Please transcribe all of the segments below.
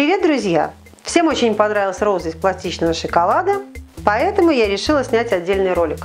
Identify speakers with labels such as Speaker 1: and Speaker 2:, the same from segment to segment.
Speaker 1: Привет, друзья! Всем очень понравилась роза из пластичного шоколада, поэтому я решила снять отдельный ролик.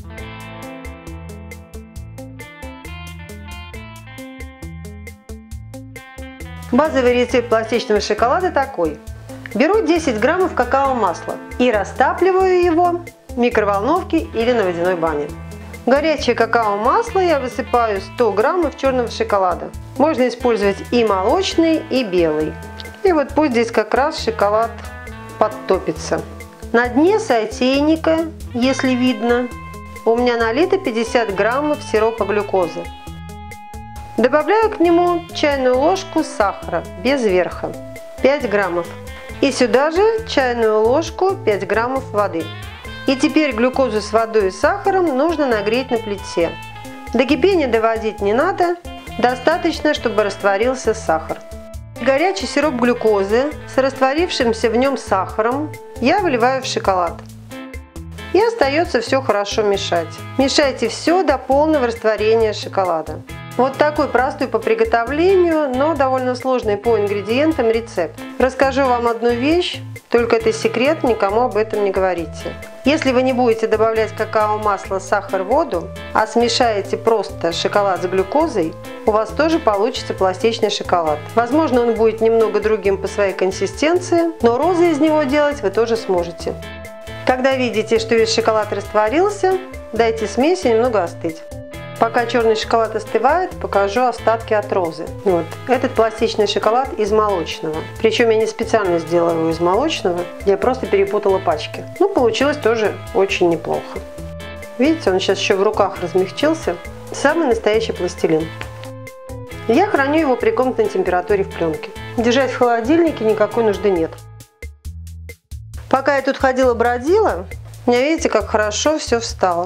Speaker 1: Базовый рецепт пластичного шоколада такой. Беру 10 граммов какао-масла и растапливаю его в микроволновке или на водяной бане. В горячее какао-масло я высыпаю 100 граммов черного шоколада. Можно использовать и молочный, и белый. И вот пусть здесь как раз шоколад подтопится. На дне сотейника, если видно, у меня налито 50 граммов сиропа глюкозы. Добавляю к нему чайную ложку сахара без верха, 5 граммов. И сюда же чайную ложку 5 граммов воды. И теперь глюкозу с водой и сахаром нужно нагреть на плите. До кипения доводить не надо, достаточно, чтобы растворился сахар. Горячий сироп глюкозы с растворившимся в нем сахаром я выливаю в шоколад. И остается все хорошо мешать. Мешайте все до полного растворения шоколада. Вот такой простой по приготовлению, но довольно сложный по ингредиентам рецепт. Расскажу вам одну вещь, только это секрет, никому об этом не говорите. Если вы не будете добавлять какао-масло, сахар, воду, а смешаете просто шоколад с глюкозой, у вас тоже получится пластичный шоколад. Возможно, он будет немного другим по своей консистенции, но розы из него делать вы тоже сможете. Когда видите, что весь шоколад растворился, дайте смеси немного остыть. Пока черный шоколад остывает, покажу остатки от розы. Вот. Этот пластичный шоколад из молочного. Причем я не специально сделала его из молочного, я просто перепутала пачки. Ну, получилось тоже очень неплохо. Видите, он сейчас еще в руках размягчился. Самый настоящий пластилин. Я храню его при комнатной температуре в пленке. Держать в холодильнике никакой нужды нет. Пока я тут ходила-бродила, у меня, видите, как хорошо все встало.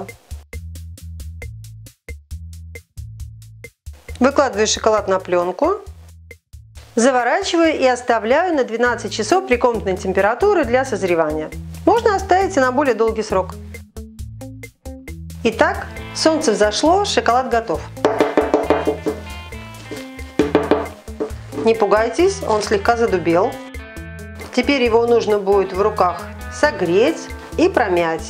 Speaker 1: Выкладываю шоколад на пленку, заворачиваю и оставляю на 12 часов при комнатной температуре для созревания. Можно оставить и на более долгий срок. Итак, солнце взошло, шоколад готов. Не пугайтесь, он слегка задубел. Теперь его нужно будет в руках согреть и промять.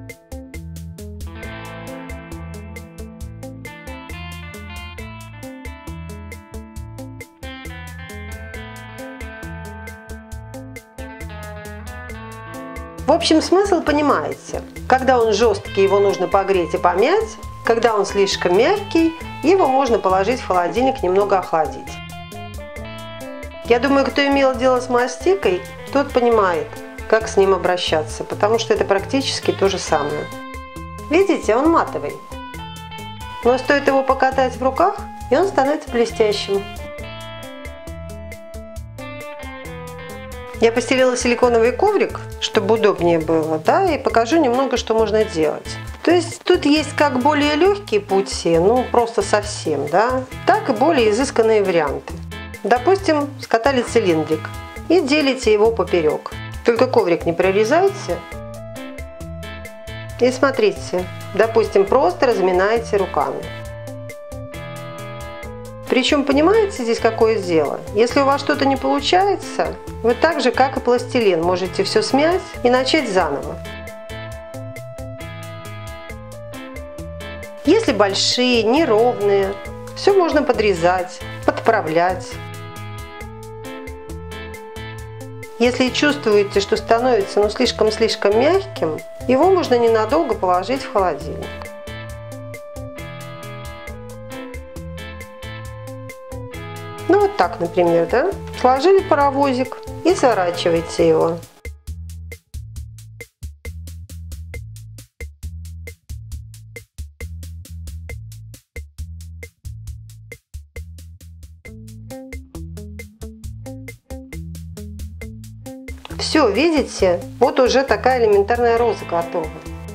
Speaker 1: В общем, смысл понимаете. Когда он жесткий, его нужно погреть и помять. Когда он слишком мягкий, его можно положить в холодильник, немного охладить. Я думаю, кто имел дело с мастикой, тот понимает, как с ним обращаться, потому что это практически то же самое. Видите, он матовый. Но стоит его покатать в руках, и он становится блестящим. Я постелила силиконовый коврик, чтобы удобнее было, да, и покажу немного, что можно делать. То есть тут есть как более легкие пути, ну просто совсем, да, так и более изысканные варианты. Допустим, скатали цилиндрик и делите его поперек. Только коврик не прорезайте. И смотрите, допустим, просто разминаете руками. Причем, понимаете, здесь какое дело? Если у вас что-то не получается, вы так же, как и пластилин, можете все смять и начать заново. Если большие, неровные, все можно подрезать, подправлять. Если чувствуете, что становится слишком мягким, его можно ненадолго положить в холодильник. Ну вот так, например, да? Сложили паровозик и сворачивайте его. Все, видите? Вот уже такая элементарная роза готова.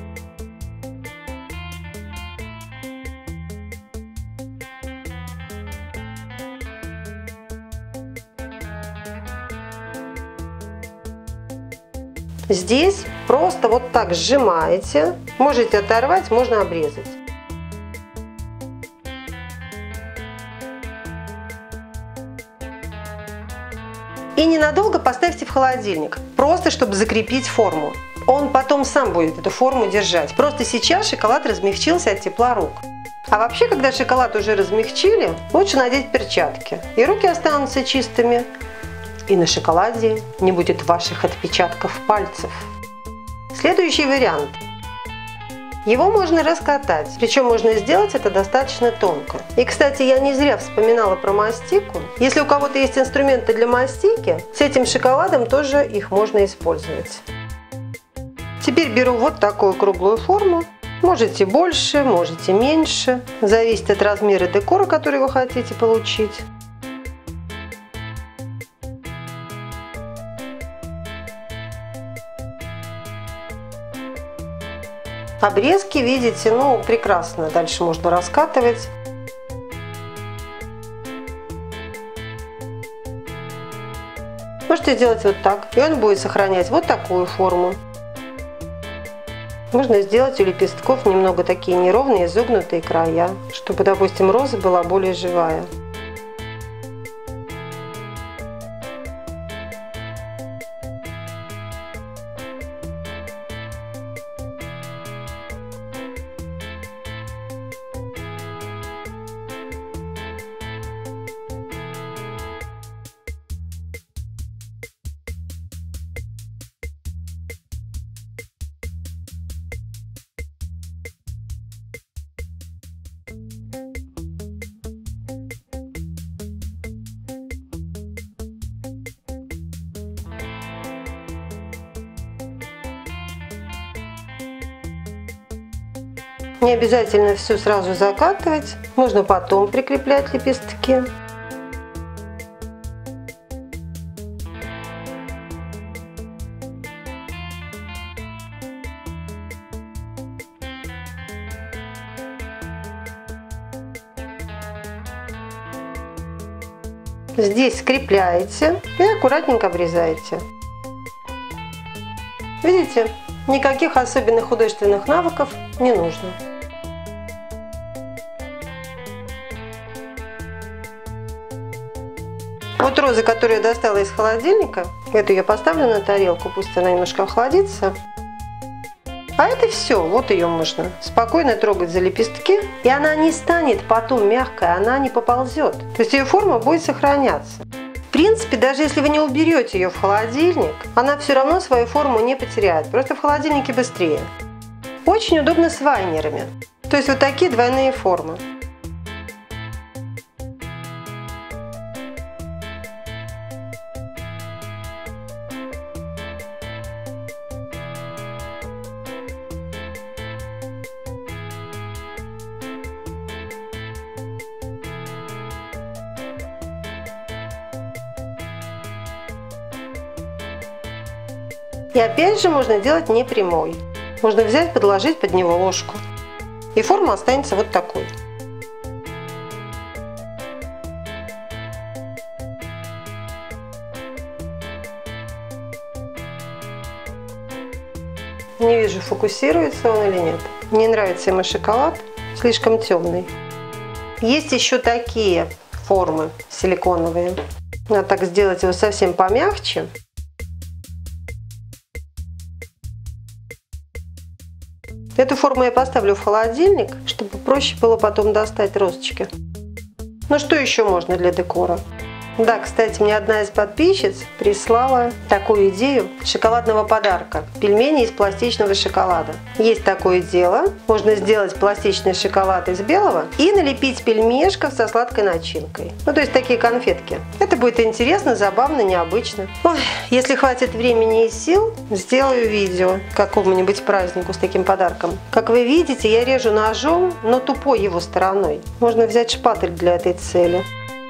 Speaker 1: Здесь просто вот так сжимаете, можете оторвать, можно обрезать. И ненадолго поставьте в холодильник, просто чтобы закрепить форму. Он потом сам будет эту форму держать. Просто сейчас шоколад размягчился от тепла рук. А вообще, когда шоколад уже размягчили, лучше надеть перчатки. И руки останутся чистыми. И на шоколаде не будет ваших отпечатков пальцев. Следующий вариант. Его можно раскатать, причем можно сделать это достаточно тонко. И, кстати, я не зря вспоминала про мастику. Если у кого-то есть инструменты для мастики, с этим шоколадом тоже их можно использовать. Теперь беру вот такую круглую форму. Можете больше, можете меньше. Зависит от размера декора, который вы хотите получить. Обрезки, видите, ну прекрасно. Дальше можно раскатывать. Можете сделать вот так, и он будет сохранять вот такую форму. Можно сделать у лепестков немного такие неровные, изогнутые края, чтобы, допустим, роза была более живая. Не обязательно все сразу закатывать, можно потом прикреплять лепестки. Здесь скрепляете и аккуратненько обрезаете. Видите, никаких особенных художественных навыков не нужно. Вот роза, которую я достала из холодильника, эту я поставлю на тарелку, пусть она немножко охладится. А это все, вот ее можно спокойно трогать за лепестки, и она не станет потом мягкой, она не поползет. То есть ее форма будет сохраняться. В принципе, даже если вы не уберете ее в холодильник, она все равно свою форму не потеряет, просто в холодильнике быстрее. Очень удобно с вайнерами, то есть вот такие двойные формы. И опять же можно делать не прямой. Можно взять, подложить под него ложку. И форма останется вот такой. Не вижу, фокусируется он или нет. Не нравится ему шоколад, слишком темный. Есть еще такие формы силиконовые. Надо так сделать его совсем помягче. Эту форму я поставлю в холодильник, чтобы проще было потом достать розочки. Ну что еще можно для декора? Да, кстати, мне одна из подписчиц прислала такую идею шоколадного подарка. Пельмени из пластичного шоколада. Есть такое дело. Можно сделать пластичный шоколад из белого и налепить пельмешков со сладкой начинкой. Ну, то есть такие конфетки. Это будет интересно, забавно, необычно. Ой, если хватит времени и сил, сделаю видео к какому-нибудь празднику с таким подарком. Как вы видите, я режу ножом, но тупой его стороной. Можно взять шпатель для этой цели.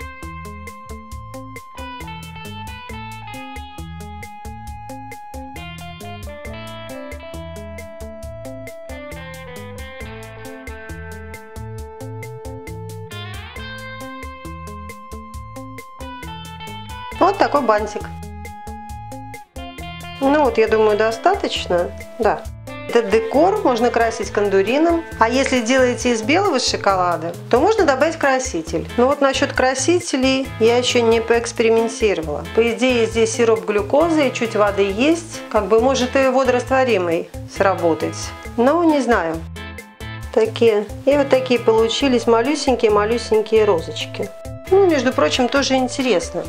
Speaker 1: Вот такой бантик. Ну вот, я думаю, достаточно. Да. Этот декор можно красить кондурином, а если делаете из белого шоколада, то можно добавить краситель. Но вот насчет красителей я еще не поэкспериментировала. По идее здесь сироп глюкозы и чуть воды есть, как бы может и водорастворимый сработать. Но не знаю. Такие. И вот такие получились малюсенькие розочки. Ну, между прочим, тоже интересно.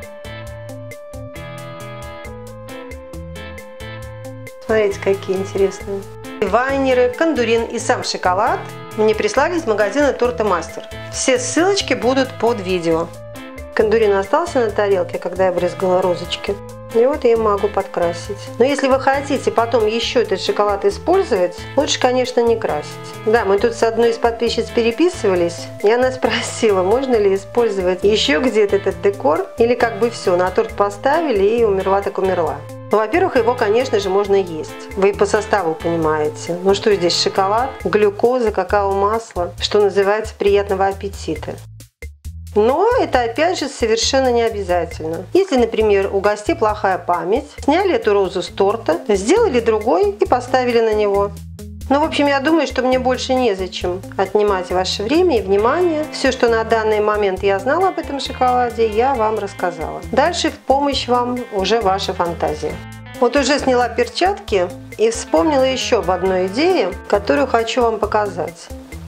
Speaker 1: Смотрите, какие интересные. Вайнеры, кондурин и сам шоколад мне прислали из магазина Торта Мастер. Все ссылочки будут под видео. Кондурин остался на тарелке, когда я брызгала розочки. И вот я им могу подкрасить. Но если вы хотите потом еще этот шоколад использовать, лучше, конечно, не красить. Да, мы тут с одной из подписчиц переписывались, и она спросила, можно ли использовать еще где-то этот декор, или как бы все, на торт поставили и умерла так умерла. Ну, во-первых, его, конечно же, можно есть. Вы и по составу понимаете. Ну что здесь, шоколад, глюкоза, какао-масло, что называется, приятного аппетита. Но это, опять же, совершенно не обязательно. Если, например, у гостей плохая память, сняли эту розу с торта, сделали другой и поставили на него. Ну, в общем, я думаю, что мне больше незачем отнимать ваше время и внимание. Все, что на данный момент я знала об этом шоколаде, я вам рассказала. Дальше в помощь вам уже ваша фантазия. Вот уже сняла перчатки и вспомнила еще об одной идее, которую хочу вам показать.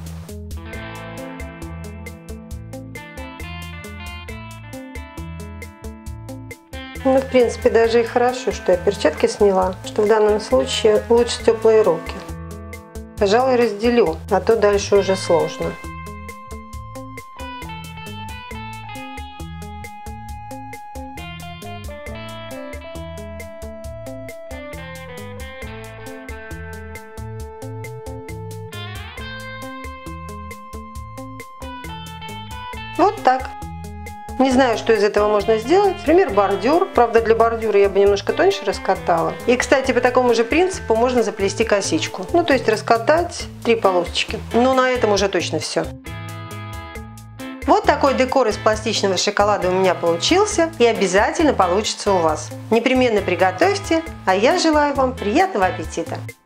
Speaker 1: Ну, в принципе, даже и хорошо, что я перчатки сняла, что в данном случае лучше теплые руки. Пожалуй, разделю, а то дальше уже сложно. Вот так. Не знаю, что из этого можно сделать. Например, бордюр. Правда, для бордюра я бы немножко тоньше раскатала. И, кстати, по такому же принципу можно заплести косичку. Ну, то есть раскатать 3 полосочки. Но на этом уже точно все. Вот такой декор из пластичного шоколада у меня получился и обязательно получится у вас. Непременно приготовьте, а я желаю вам приятного аппетита!